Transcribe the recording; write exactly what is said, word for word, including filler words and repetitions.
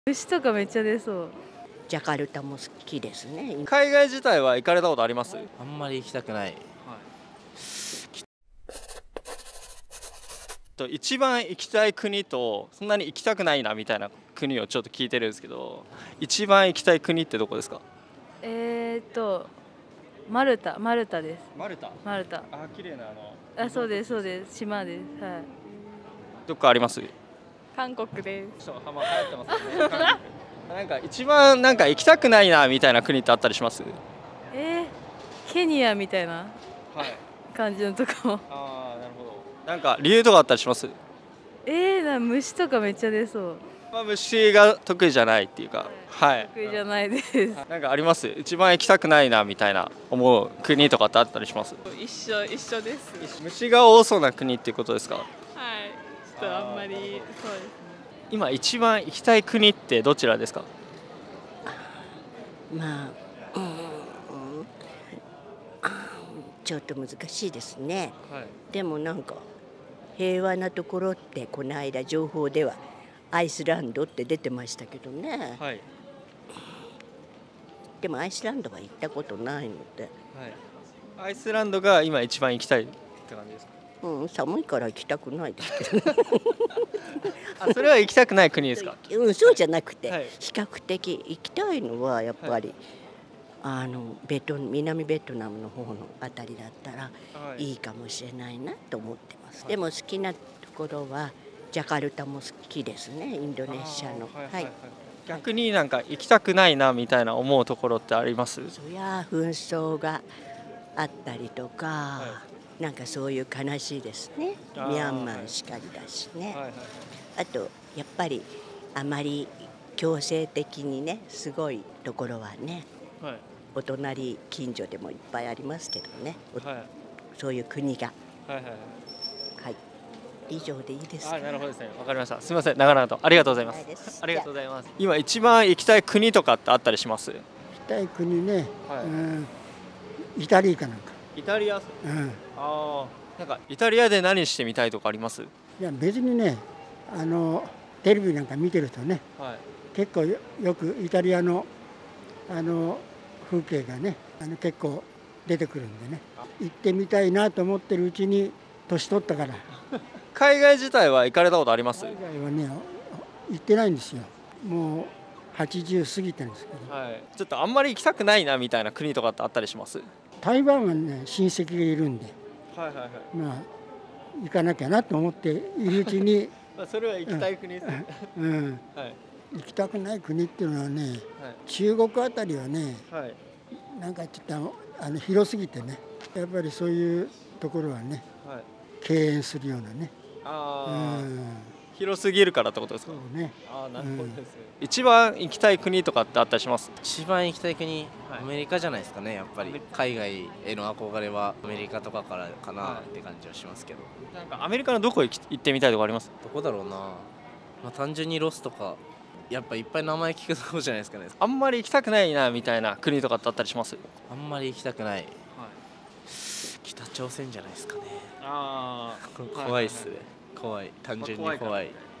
虫とかめっちゃ出そう。 ジャカルタも好きですね。 海外自体は行かれたことあります？ あんまり行きたくない。はい、 と一番行きたい国とそんなに行きたくないなみたいな国をちょっと聞いてるんですけど、一番行きたい国ってどこですか？ えー、っとマルタ、マルタです。 マルタ。 マルタ。 あ、綺麗なあの。 あ、そうですそうです。島です。はい。 どっかあります？ 韓国です。 そう、はま流行ってますね。なんか一番なんか行きたくないなみたいな国ってあったりします？ えー、ケニアみたいなはい感じのとこも。 ああ、なるほど。なんか理由とかあったりします？ えー、な虫とかめっちゃ出そう。 まあ虫が得意じゃないっていうか、はい。 得意じゃないです。 なんかあります？一番行きたくないなみたいな思う国とかってあったりします？ 一緒一緒です。 虫が多そうな国っていうことですか？ はい。ちょっとあんまりそうですね。 今一番行きたい国ってどちらですか？ まあ、うんうん、ちょっと難しいですね。はい、でもなんか平和なところってこの間情報ではアイスランドって出てましたけどね。はい、でもアイスランドは行ったことないので、 はい、アイスランドが今一番行きたいって感じですか？ うん、寒いから行きたくないですけどあ、それは行きたくない国ですか？ うん、そうじゃなくて、はい、比較的行きたいのはやっぱり、はい、あのベト南ベトナムの方のあたりだったらいいかもしれないなと思ってます、はい、でも好きなところはジャカルタも好きですね、インドネシアの。 逆になんか行きたくないなみたいな思うところってあります？ そりゃ紛争があったりとか、はい、なんかそういう悲しいですね。ミャンマーしかりだしね、はいはいはい、あとやっぱりあまり強制的にねすごいところはね、はい、お隣近所でもいっぱいありますけどね、はい、そういう国が、はいはいはいはい、以上でいいですか？ あ、なるほどですね。わかりました。すみません、長々とありがとうございます。ありがとうございます。今一番行きたい国とかってあったりします？ 行きたい国ね、はい、うん、イタリアかなんか。 イタリア？うん。ああ、なんかイタリアで何してみたいとかあります？ いや別にね、あのテレビなんか見てるとね、はい、結構 よ, よくイタリアのあの風景がね、あの結構出てくるんでね、行ってみたいなと思ってるうちに年取ったから。 海外自体は行かれたことあります？ 海外はね、行ってないんですよ。もうはちじゅう過ぎてるんですけど、 はい、ちょっとあんまり行きたくないなみたいな国とかってあったりします？ 台湾はね、親戚がいるんで、はいはいはい、まあ行かなきゃなと思っているうちにまあそれは行きたい国ですね、 うんうん、はい、行きたくない国っていうのはね、はい、中国あたりはね、はい、なんかちょっとあの広すぎてね、やっぱりそういうところはね、はい、敬遠するようなね。 あ、うん、広すぎるからってことですか？ そうね。 あ、なるほどです、うん、一番行きたい国とかってあったりします？ 一番行きたい国、はい、アメリカじゃないですかね。やっぱり海外への憧れはアメリカとかからかなって感じはしますけど、 なんかアメリカのどこ行ってみたいとかあります？ どこだろうな、まあ、単純にロスとかやっぱいっぱい名前聞くとこじゃないですかね。 あんまり行きたくないなみたいな国とかってあったりします？ あんまり行きたくない、はい、北朝鮮じゃないですかね。あ怖いっすね、怖い、単純に怖い。